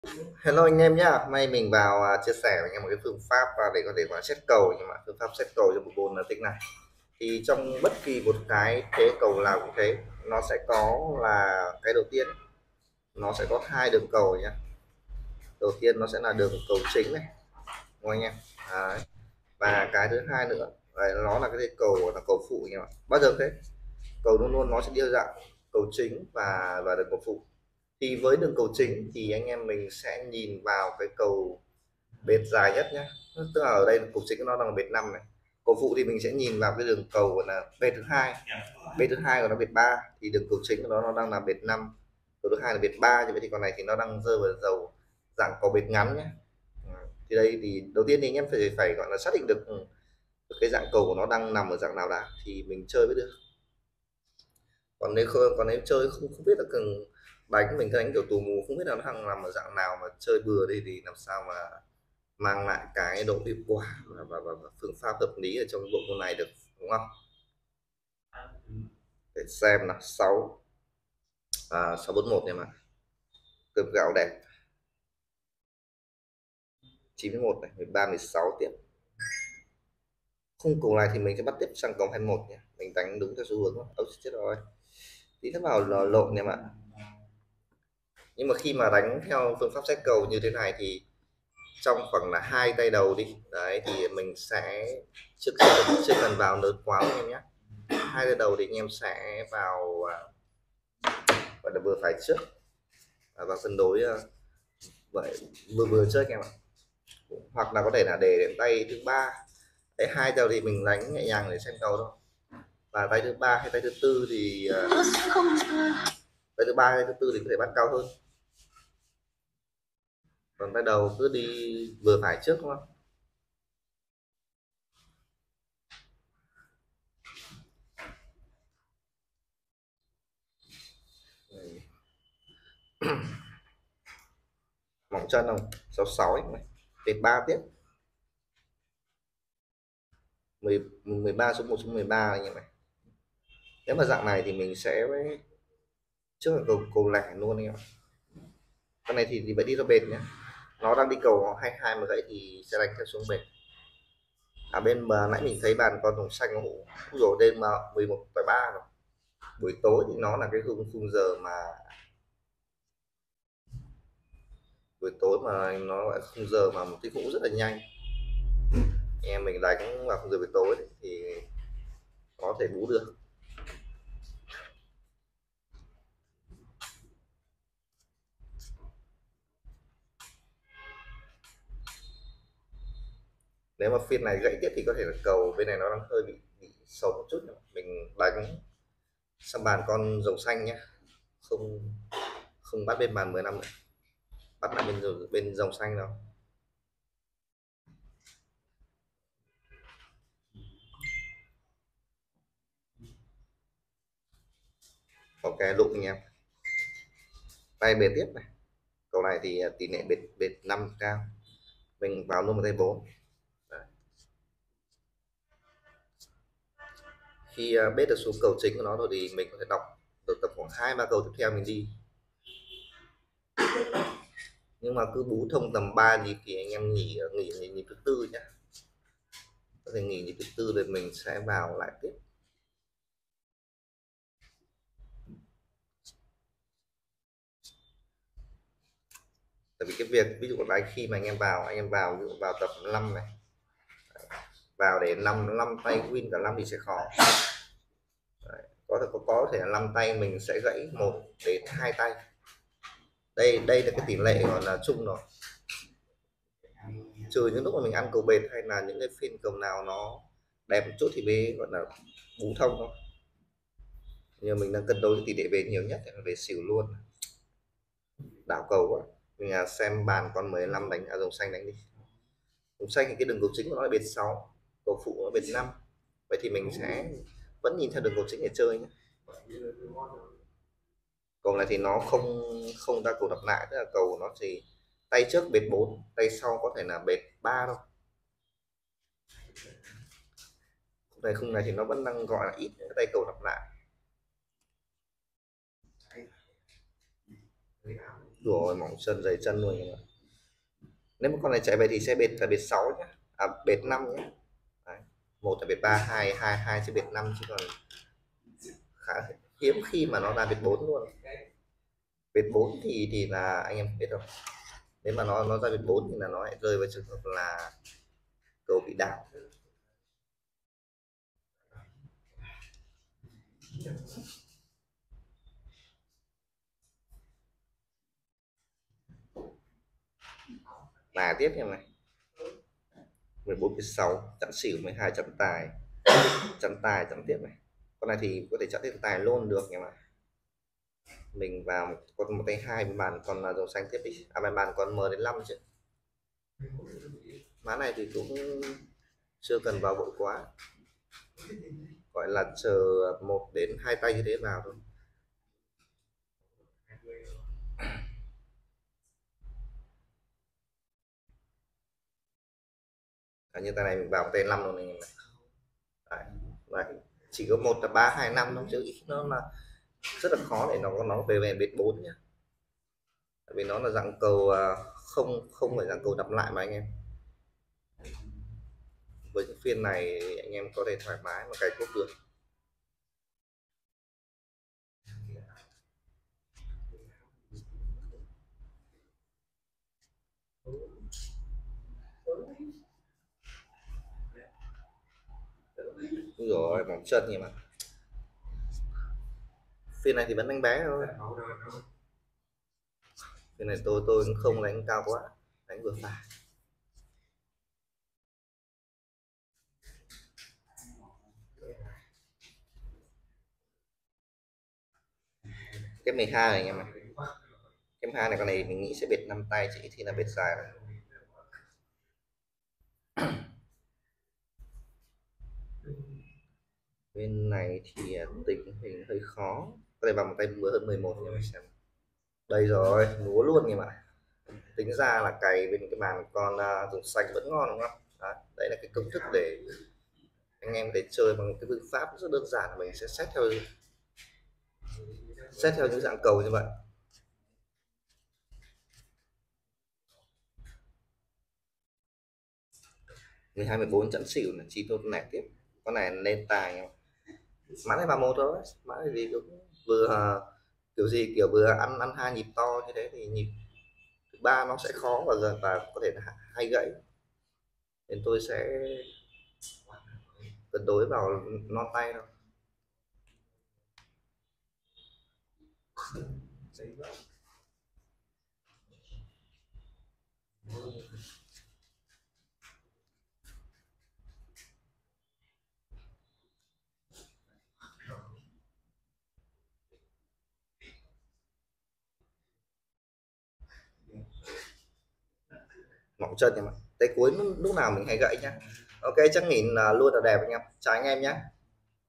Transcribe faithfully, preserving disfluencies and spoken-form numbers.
Hello anh em nhá, may mình vào à, chia sẻ với anh em một cái phương pháp à, để có thể gọi là set cầu, nhưng mà phương pháp set cầu cho bộ môn là tích này. Thì trong bất kỳ một cái thế cầu nào cũng thế, nó sẽ có là cái đầu tiên nó sẽ có hai đường cầu nhá. Đầu tiên nó sẽ là đường cầu chính này, đúng không anh em? Đấy. Và cái thứ hai nữa, đấy, nó là cái thế cầu là cầu phụ anh em ạ. Bao giờ thế? Cầu luôn luôn nó sẽ đưa dạng cầu chính và và đường cầu phụ. Thì với đường cầu chính thì anh em mình sẽ nhìn vào cái cầu bệt dài nhất nhé, tức là ở đây cục chính nó đang bệt năm này. Cầu phụ thì mình sẽ nhìn vào cái đường cầu gọi là bệt thứ hai, bệt thứ hai của nó bệt ba, thì đường cầu chính của nó nó đang là bệt năm, cầu thứ hai là bệt ba, như vậy thì con này thì nó đang rơi vào dầu dạng cầu bệt ngắn nhé. Thì đây thì đầu tiên thì anh em phải phải gọi là xác định được, được cái dạng cầu của nó đang nằm ở dạng nào đã thì mình chơi mới được. Còn nếu không, còn nếu chơi không không biết là cần đánh, mình đánh kiểu tù mù không biết là nó đang nằm ở dạng nào mà chơi bừa đi thì làm sao mà mang lại cái độ hiệu quả và, và, và, và phương pháp hợp lý ở trong bộ môn này được, đúng không? Để xem là sáu, à, sáu bốn một này mà cơm gạo đẹp, chín mươi mốt này, mười ba mười sáu tiếp. Khung cầu này thì mình sẽ bắt tiếp sang cầu hai mươi mốt nhé, mình đánh đúng theo xu hướng không? Ôi chết rồi, tí nó vào lò lộn em ạ. Nhưng mà khi mà đánh theo phương pháp xét cầu như thế này thì trong khoảng là hai tay đầu đi đấy thì mình sẽ trước chưa cần vào lớn quá anh em nhé. Hai tay đầu thì anh em sẽ vào à, gọi là vừa phải trước, à, và cân đối à, vậy vừa vừa trước em ạ. Hoặc là có thể là để đến tay thứ ba, tay hai đầu thì mình đánh nhẹ nhàng để xem cầu thôi, và tay thứ ba hay tay thứ tư thì à, tay thứ ba hay tay thứ tư thì có thể bắt cao hơn, còn tay đầu cứ đi vừa phải trước, đúng không? Mỏng chân không, sáu sáu ấy, để ba tiếp, mười mười ba số một số mười ba anh em này. Nếu mà dạng này thì mình sẽ trước là cầu cầu lẻ luôn anh em. Con này thì, thì phải đi ra bệt nhé, nó đang đi cầu hai hai mà gãy thì sẽ đánh theo xuống bệt. À bên mà nãy mình thấy bàn con rồng xanh ngủ rồi, đêm mà mười một phẩy ba rồi. Buổi tối thì nó là cái khung khung giờ mà buổi tối mà nó lại khung giờ mà một cái cũng rất là nhanh, em mình đánh vào khung giờ buổi tối thì có thể bú được. Nếu mà phiên này gãy tiếp thì có thể là cầu bên này nó đang hơi bị, bị xấu một chút, mình đánh sang bàn con rồng xanh nhé, không không bắt bên bàn mười năm nữa, bắt lại bên bên rồng xanh đâu. Ok lụng anh em, tay bệt tiếp này, cầu này thì tỷ lệ bệt bệt năm cao, mình vào luôn một tay bốn. Khi uh, bết được số cầu chính của nó rồi thì mình có thể đọc được tập khoảng hai ba cầu tiếp theo mình đi, nhưng mà cứ bú thông tầm ba nhịp thì anh em nghỉ nghỉ, nghỉ nhịp thứ tư nhé, có thể nghỉ nhịp thứ tư rồi mình sẽ vào lại tiếp. Tại vì cái việc ví dụ đánh khi mà anh em vào anh em vào ví dụ vào tập năm này, vào để năm năm tay win cả năm thì sẽ khó. Đấy. có thể có, có thể là năm tay mình sẽ gãy một đến hai tay, đây đây là cái tỷ lệ gọi là chung rồi, trừ những lúc mà mình ăn cầu bệt hay là những cái phiên cầu nào nó đẹp một chút thì mới gọi là bú thông thôi. Nhưng mình đang cân đối cái tỷ lệ về nhiều nhất là về xỉu luôn, đảo cầu quá. Mình à, xem bàn con mười lăm đánh, à, rồng xanh đánh đi. Rồng xanh thì cái đường cầu chính của nó là bệt sáu, cầu phụ nó bệt năm, vậy thì mình sẽ vẫn nhìn theo đường cầu chính để chơi nhé. Cầu này thì nó không không ra cầu đập lại, tức là cầu nó chỉ tay trước bệt bốn, tay sau có thể là bệt ba thôi. Khung này khung này thì nó vẫn đang gọi là ít cái tay cầu đập lại. Rồi mỏng chân dày chân luôn nhưng mà nếu mà con này chạy về thì sẽ bệt là bệt sáu nhé, à bệt năm nhé. Đấy. Một là bệt ba, hai hai hai sẽ bệt năm, chứ còn khá hiếm khi mà nó ra bệt bốn luôn. Bệt bốn thì thì là anh em biết rồi, nếu mà nó nó ra bệt bốn thì là nó lại rơi vào trường hợp là cầu bị đảo. Là tiếp em này, mười bốn mười sáu chẵn xỉu, mười hai chẵn tài, chẵn tài chẵn tiếp này. Con này thì có thể chẵn tiếp tài luôn được nhưng mà mình vào một con một tay hai bên bàn còn là dòng xanh tiếp đi, à bên bàn còn m đến năm chứ. Má này thì cũng chưa cần vào vội quá, gọi là chờ một đến hai tay như thế vào thôi. À, như tay này mình vào tay năm rồi này. Đấy. Đấy. Chỉ có một là ba hai năm thôi chứ ít, nó là rất là khó để nó nó về về biết bốn nhá, tại vì nó là dạng cầu à, không không phải dạng cầu đập lại mà anh em. Với những phiên này anh em có thể thoải mái mà cày cúp được. Rồi bóng chân nhưng mà phiên này thì vẫn đánh bé thôi, phiên này tôi tôi cũng không đánh cao quá, đánh vừa phải. Cái mười hai này anh em này, cái mười hai này con này mình nghĩ sẽ bệt năm tay, chỉ thì là bệt dài này. Bên này thì à, tình hình hơi khó, có thể bằng một tay vừa hơn mười một nhưng mà xem đây rồi múa luôn nhưng mà tính ra là cày bên cái bàn con uh, dùng xanh vẫn ngon đúng không. Đấy, đấy là cái công thức để anh em để chơi bằng cái phương pháp rất đơn giản, mình sẽ xét theo xét theo những dạng cầu như vậy. Mười hai mười bốn chẵn xỉu là chi tôi nẻ tiếp, con này lên tài, mã này vào một thôi, mã này gì cũng vừa uh, kiểu gì kiểu vừa ăn ăn hai nhịp to như thế thì nhịp thứ ba nó sẽ khó và giờ và có thể là hay gãy, nên tôi sẽ cân đối vào non tay thôi. Mỏng chân nhưng mà tay cuối lúc nào mình hay gãy nhá. Ok chắc nhìn uh, luôn là đẹp anh em, chào anh em nhé.